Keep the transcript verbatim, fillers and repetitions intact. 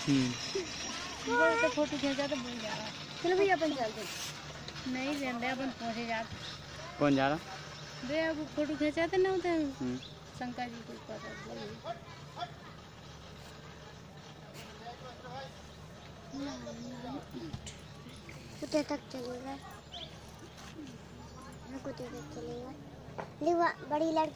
हम्म वो तो फोटो खींचा तो भूल जा रहा। चलो भैया अपन चलते। नहीं रहने अपन पहुंचे जाते। कौन जा रहा? दे अब फोटो खींचाते ना होते शंकर जी को पता कुत्ते तक चलेगा, कुत्ते तक चलेगा। बड़ी लड़की